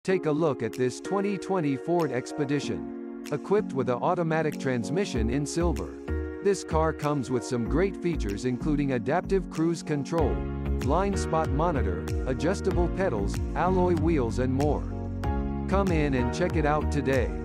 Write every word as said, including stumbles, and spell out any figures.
Take a look at this twenty twenty Ford Expedition. Equipped with an automatic transmission in silver. This car comes with some great features including adaptive cruise control, blind spot monitor, adjustable pedals, alloy wheels and more. Come in and check it out today.